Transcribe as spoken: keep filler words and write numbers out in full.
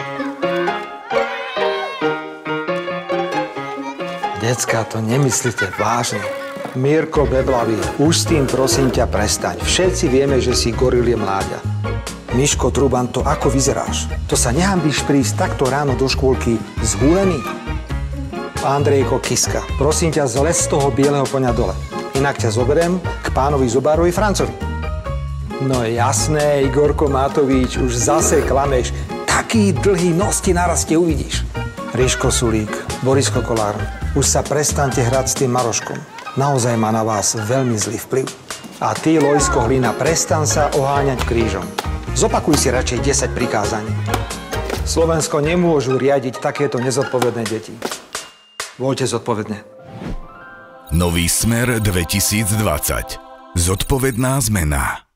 Decka, to nemyslíte vážne. Mirko Beblavý, už s tým prosím ťa prestaň. Všetci vieme, že si gorilie mláďa. Miško Truban, to ako vyzeráš? To sa nehambíš prísť takto ráno do škôlky zhulený? Andrejko Kiska, prosím ťa, zles z toho bieleho koňa dole. Inak ťa zoberiem k pánovi Zubárovi Francovi. No jasné, Igorko Matovič, už zase klameš. Taký dlhý nos ti naraz te uvidíš. Ríško Sulík, Borisko Kolár, už sa prestaňte hrať s tým Maroškom. Naozaj má na vás veľmi zlý vplyv. A ty, Lojsko Hlina, prestan sa oháňať krížom. Zopakuj si radšej desať prikázaní. Slovensko nemôžu riadiť takéto nezodpovedné deti. Voľte zodpovedne. Nový smer dvetisícdvadsať. Zodpovedná zmena.